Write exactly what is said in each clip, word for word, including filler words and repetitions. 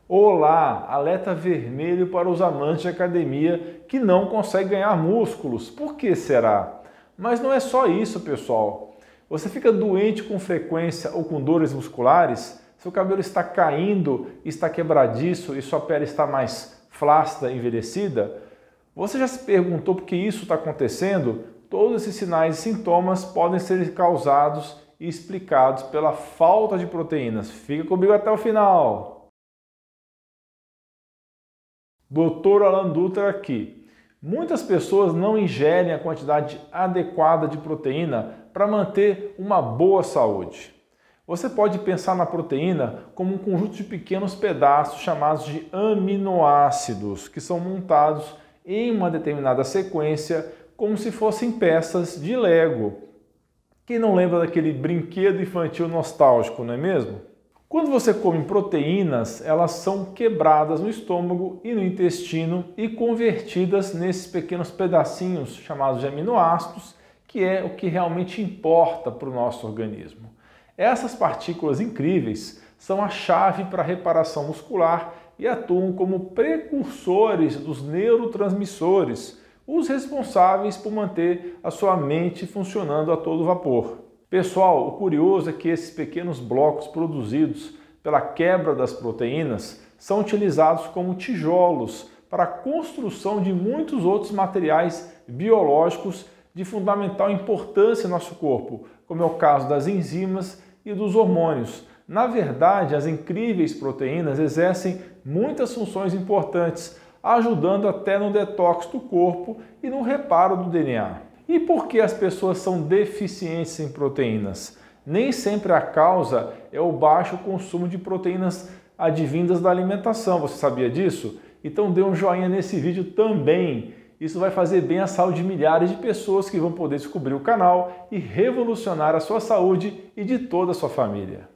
Olá, alerta vermelho para os amantes de academia que não conseguem ganhar músculos. Por que será? Mas não é só isso, pessoal. Você fica doente com frequência ou com dores musculares? Seu cabelo está caindo, está quebradiço e sua pele está mais flácida, envelhecida? Você já se perguntou por que isso está acontecendo? Todos esses sinais e sintomas podem ser causados e explicados pela falta de proteínas. Fica comigo até o final. doutor Alan Dutra aqui. Muitas pessoas não ingerem a quantidade adequada de proteína para manter uma boa saúde. Você pode pensar na proteína como um conjunto de pequenos pedaços chamados de aminoácidos, que são montados em uma determinada sequência como se fossem peças de Lego. Quem não lembra daquele brinquedo infantil nostálgico, não é mesmo? Quando você come proteínas, elas são quebradas no estômago e no intestino e convertidas nesses pequenos pedacinhos chamados de aminoácidos, que é o que realmente importa para o nosso organismo. Essas partículas incríveis são a chave para a reparação muscular e atuam como precursores dos neurotransmissores, os responsáveis por manter a sua mente funcionando a todo vapor. Pessoal, o curioso é que esses pequenos blocos produzidos pela quebra das proteínas são utilizados como tijolos para a construção de muitos outros materiais biológicos de fundamental importância em nosso corpo, como é o caso das enzimas e dos hormônios. Na verdade, as incríveis proteínas exercem muitas funções importantes, ajudando até no detox do corpo e no reparo do D N A. E por que as pessoas são deficientes em proteínas? Nem sempre a causa é o baixo consumo de proteínas advindas da alimentação. Você sabia disso? Então dê um joinha nesse vídeo também. Isso vai fazer bem à saúde de milhares de pessoas que vão poder descobrir o canal e revolucionar a sua saúde e de toda a sua família.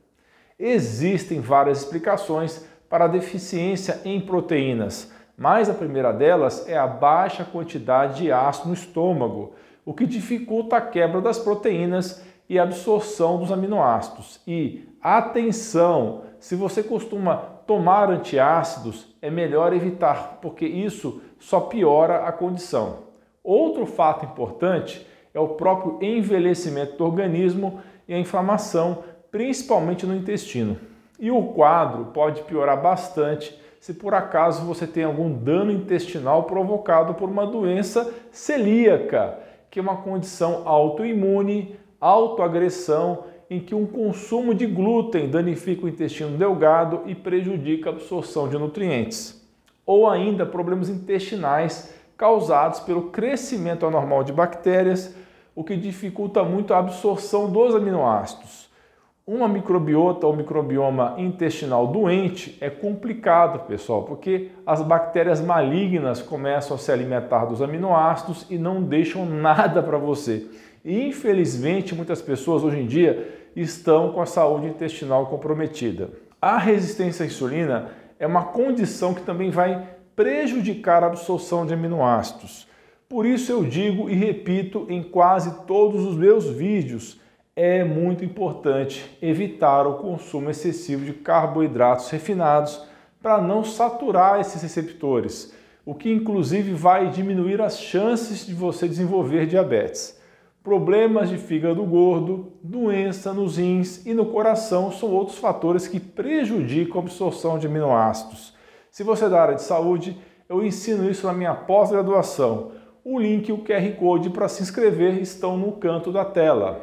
Existem várias explicações para a deficiência em proteínas, mas a primeira delas é a baixa quantidade de ácido no estômago, o que dificulta a quebra das proteínas e a absorção dos aminoácidos. E atenção, se você costuma tomar antiácidos, é melhor evitar, porque isso só piora a condição. Outro fato importante é o próprio envelhecimento do organismo e a inflamação, principalmente no intestino. E o quadro pode piorar bastante se por acaso você tem algum dano intestinal provocado por uma doença celíaca, que é uma condição autoimune, autoagressão, em que um consumo de glúten danifica o intestino delgado e prejudica a absorção de nutrientes. Ou ainda problemas intestinais causados pelo crescimento anormal de bactérias, o que dificulta muito a absorção dos aminoácidos. Uma microbiota ou microbioma intestinal doente é complicado, pessoal, porque as bactérias malignas começam a se alimentar dos aminoácidos e não deixam nada para você. E, infelizmente, muitas pessoas hoje em dia estão com a saúde intestinal comprometida. A resistência à insulina é uma condição que também vai prejudicar a absorção de aminoácidos. Por isso eu digo e repito em quase todos os meus vídeos, é muito importante evitar o consumo excessivo de carboidratos refinados para não saturar esses receptores, o que inclusive vai diminuir as chances de você desenvolver diabetes. Problemas de fígado gordo, doença nos rins e no coração são outros fatores que prejudicam a absorção de aminoácidos. Se você é da área de saúde, eu ensino isso na minha pós-graduação. O link e o Q R Code para se inscrever estão no canto da tela.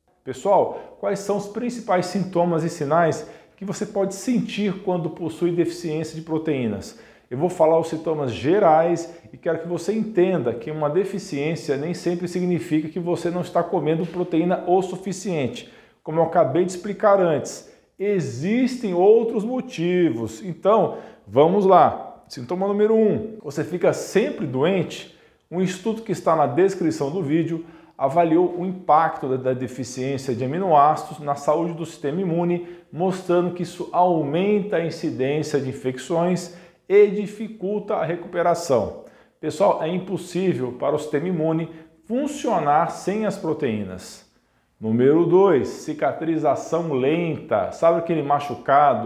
Pessoal, quais são os principais sintomas e sinais que você pode sentir quando possui deficiência de proteínas? Eu vou falar os sintomas gerais e quero que você entenda que uma deficiência nem sempre significa que você não está comendo proteína o suficiente. Como eu acabei de explicar antes, existem outros motivos. Então, vamos lá. Sintoma número um, você fica sempre doente? Um estudo que está na descrição do vídeo avaliou o impacto da deficiência de aminoácidos na saúde do sistema imune, mostrando que isso aumenta a incidência de infecções e dificulta a recuperação. Pessoal, é impossível para o sistema imune funcionar sem as proteínas. Número dois, cicatrização lenta. Sabe aquele machucado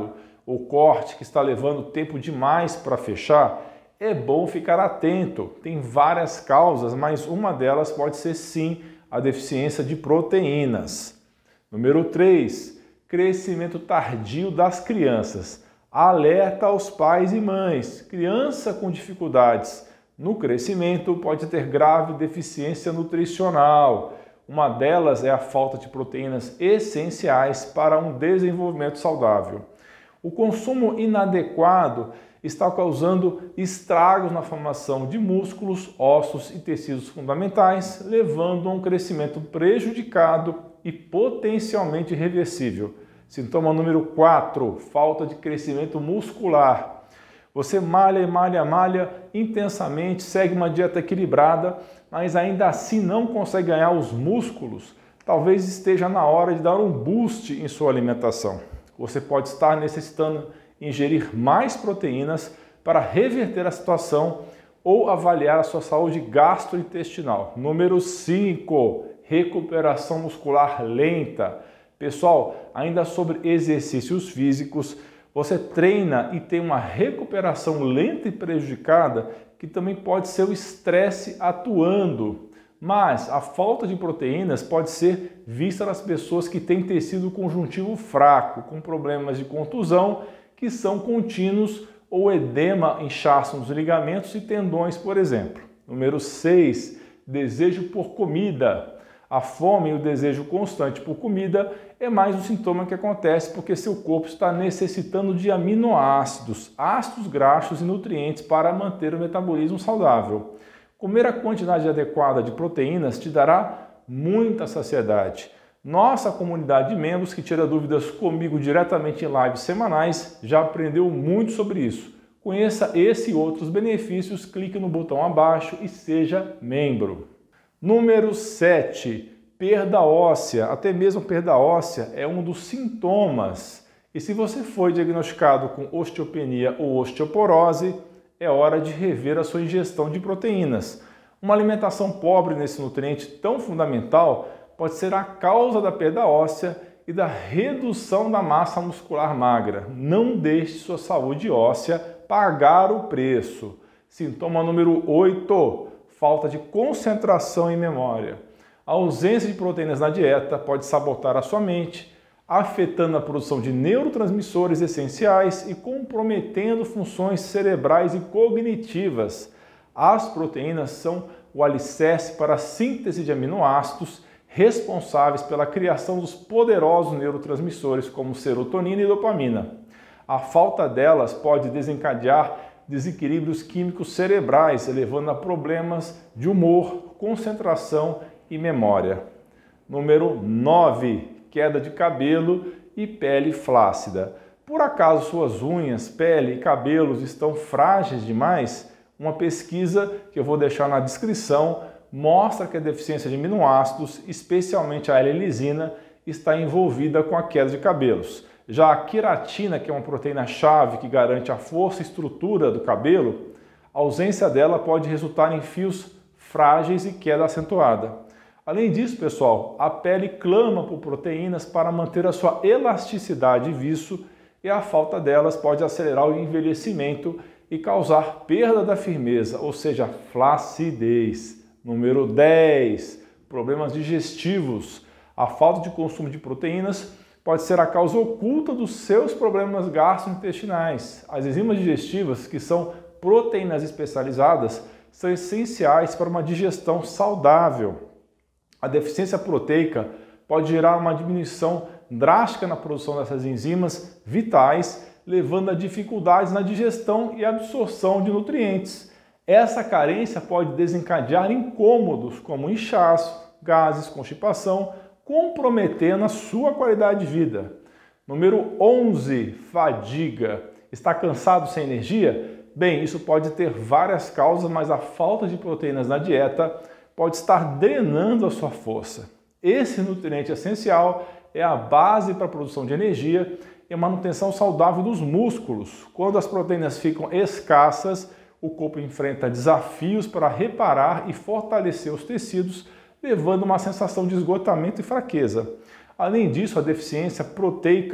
ou corte que está levando tempo demais para fechar, é bom ficar atento. Tem várias causas, mas uma delas pode ser sim a deficiência de proteínas. Número três, crescimento tardio das crianças. Alerta aos pais e mães. Criança com dificuldades no crescimento pode ter grave deficiência nutricional. Uma delas é a falta de proteínas essenciais para um desenvolvimento saudável. O consumo inadequado está causando estragos na formação de músculos, ossos e tecidos fundamentais, levando a um crescimento prejudicado e potencialmente reversível. Sintoma número quatro, falta de crescimento muscular. Você malha e malha, malha intensamente, segue uma dieta equilibrada, mas ainda assim não consegue ganhar os músculos. Talvez esteja na hora de dar um boost em sua alimentação. Você pode estar necessitando ingerir mais proteínas para reverter a situação ou avaliar a sua saúde gastrointestinal. Número cinco, recuperação muscular lenta. Pessoal, ainda sobre exercícios físicos, você treina e tem uma recuperação lenta e prejudicada, que também pode ser o estresse atuando. Mas a falta de proteínas pode ser vista nas pessoas que têm tecido conjuntivo fraco, com problemas de contusão que são contínuos ou edema, inchaço nos ligamentos e tendões, por exemplo. Número seis, desejo por comida. A fome e o desejo constante por comida é mais um sintoma que acontece porque seu corpo está necessitando de aminoácidos, ácidos graxos e nutrientes para manter o metabolismo saudável. Comer a quantidade adequada de proteínas te dará muita saciedade. Nossa comunidade de membros que tira dúvidas comigo diretamente em lives semanais já aprendeu muito sobre isso. Conheça esse e outros benefícios, clique no botão abaixo e seja membro. Número sete, perda óssea. Até mesmo perda óssea é um dos sintomas. E se você foi diagnosticado com osteopenia ou osteoporose, é hora de rever a sua ingestão de proteínas. Uma alimentação pobre nesse nutriente tão fundamental pode ser a causa da perda óssea e da redução da massa muscular magra. Não deixe sua saúde óssea pagar o preço. Sintoma número oito. Falta de concentração e memória. A ausência de proteínas na dieta pode sabotar a sua mente, afetando a produção de neurotransmissores essenciais e comprometendo funções cerebrais e cognitivas. As proteínas são o alicerce para a síntese de aminoácidos responsáveis pela criação dos poderosos neurotransmissores como serotonina e dopamina. A falta delas pode desencadear desequilíbrios químicos cerebrais, levando a problemas de humor, concentração e memória. Número nove, queda de cabelo e pele flácida. Por acaso suas unhas, pele e cabelos estão frágeis demais? Uma pesquisa que eu vou deixar na descrição mostra que a deficiência de aminoácidos, especialmente a L-lisina, está envolvida com a queda de cabelos. Já a queratina, que é uma proteína-chave que garante a força e estrutura do cabelo, a ausência dela pode resultar em fios frágeis e queda acentuada. Além disso, pessoal, a pele clama por proteínas para manter a sua elasticidade e viço, e a falta delas pode acelerar o envelhecimento e causar perda da firmeza, ou seja, flacidez. Número dez, problemas digestivos. A falta de consumo de proteínas pode ser a causa oculta dos seus problemas gastrointestinais. As enzimas digestivas, que são proteínas especializadas, são essenciais para uma digestão saudável. A deficiência proteica pode gerar uma diminuição drástica na produção dessas enzimas vitais, levando a dificuldades na digestão e absorção de nutrientes. Essa carência pode desencadear incômodos como inchaço, gases, constipação, comprometendo a sua qualidade de vida. Número onze, fadiga. Está cansado, sem energia? Bem, isso pode ter várias causas, mas a falta de proteínas na dieta pode estar drenando a sua força. Esse nutriente essencial é a base para a produção de energia e a manutenção saudável dos músculos. Quando as proteínas ficam escassas, o corpo enfrenta desafios para reparar e fortalecer os tecidos, levando a uma sensação de esgotamento e fraqueza. Além disso, a deficiência proteica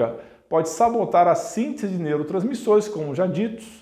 pode sabotar a síntese de neurotransmissores, como já ditos,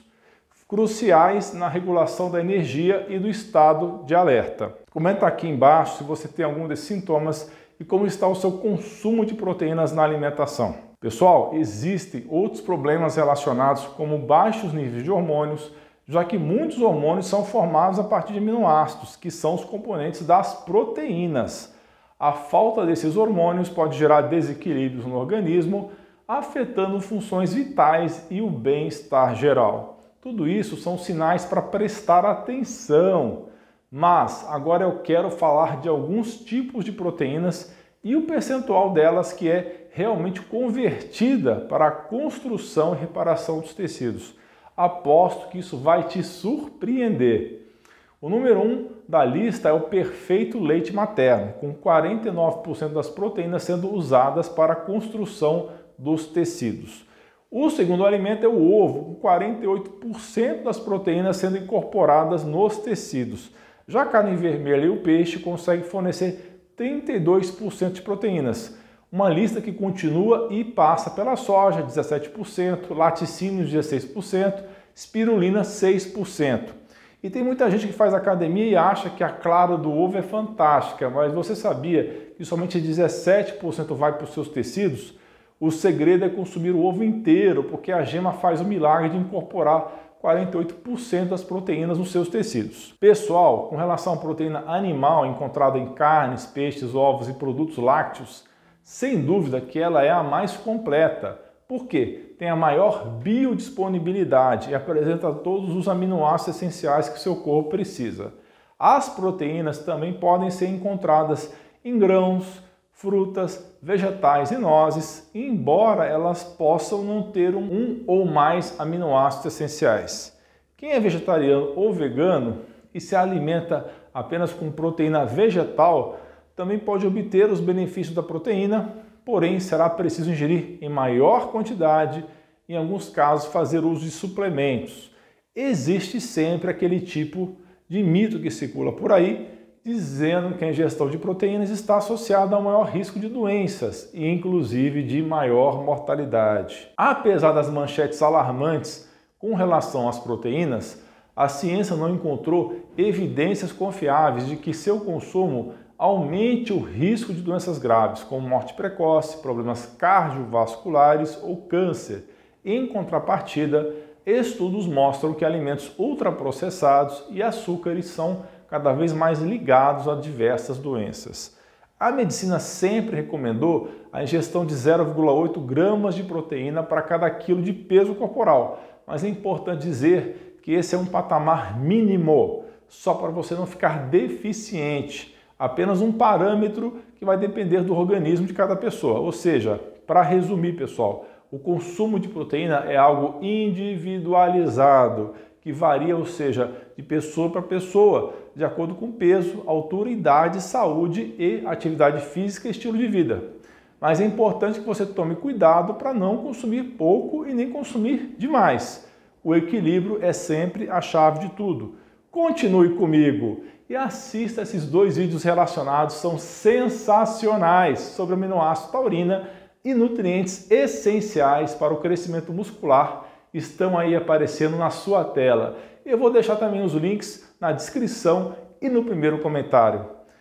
cruciais na regulação da energia e do estado de alerta. Comenta aqui embaixo se você tem algum desses sintomas e como está o seu consumo de proteínas na alimentação. Pessoal, existem outros problemas relacionados como baixos níveis de hormônios, já que muitos hormônios são formados a partir de aminoácidos, que são os componentes das proteínas. A falta desses hormônios pode gerar desequilíbrios no organismo, afetando funções vitais e o bem-estar geral. Tudo isso são sinais para prestar atenção. Mas agora eu quero falar de alguns tipos de proteínas e o percentual delas que é realmente convertida para a construção e reparação dos tecidos. Aposto que isso vai te surpreender. O número um da lista é o perfeito leite materno, com quarenta e nove por cento das proteínas sendo usadas para a construção dos tecidos. O segundo alimento é o ovo, com quarenta e oito por cento das proteínas sendo incorporadas nos tecidos. Já a carne vermelha e o peixe conseguem fornecer trinta e dois por cento de proteínas. Uma lista que continua e passa pela soja, dezessete por cento, laticínios, dezesseis por cento, espirulina, seis por cento. E tem muita gente que faz academia e acha que a clara do ovo é fantástica, mas você sabia que somente dezessete por cento vai para os seus tecidos? O segredo é consumir o ovo inteiro, porque a gema faz o milagre de incorporar quarenta e oito por cento das proteínas nos seus tecidos. Pessoal, com relação à proteína animal encontrada em carnes, peixes, ovos e produtos lácteos, sem dúvida que ela é a mais completa. Por quê? Tem a maior biodisponibilidade e apresenta todos os aminoácidos essenciais que o seu corpo precisa. As proteínas também podem ser encontradas em grãos, frutas, vegetais e nozes, embora elas possam não ter um ou mais aminoácidos essenciais. Quem é vegetariano ou vegano e se alimenta apenas com proteína vegetal, também pode obter os benefícios da proteína, porém será preciso ingerir em maior quantidade, em alguns casos fazer uso de suplementos. Existe sempre aquele tipo de mito que circula por aí, dizendo que a ingestão de proteínas está associada a um maior risco de doenças e inclusive de maior mortalidade. Apesar das manchetes alarmantes com relação às proteínas, a ciência não encontrou evidências confiáveis de que seu consumo aumente o risco de doenças graves, como morte precoce, problemas cardiovasculares ou câncer. Em contrapartida, estudos mostram que alimentos ultraprocessados e açúcares são cada vez mais ligados a diversas doenças. A medicina sempre recomendou a ingestão de zero vírgula oito gramas de proteína para cada quilo de peso corporal, mas é importante dizer que esse é um patamar mínimo, só para você não ficar deficiente, apenas um parâmetro que vai depender do organismo de cada pessoa. Ou seja, para resumir, pessoal, o consumo de proteína é algo individualizado, que varia, ou seja, de pessoa para pessoa, de acordo com peso, altura, idade, saúde e atividade física e estilo de vida. Mas é importante que você tome cuidado para não consumir pouco e nem consumir demais. O equilíbrio é sempre a chave de tudo. Continue comigo e assista esses dois vídeos relacionados, são sensacionais, sobre aminoácido taurina e nutrientes essenciais para o crescimento muscular. Estão aí aparecendo na sua tela. Eu vou deixar também os links na descrição e no primeiro comentário.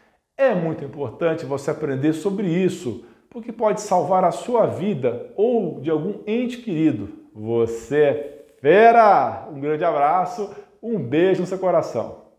É muito importante você aprender sobre isso, porque pode salvar a sua vida ou de algum ente querido. Você é fera! Um grande abraço, um beijo no seu coração.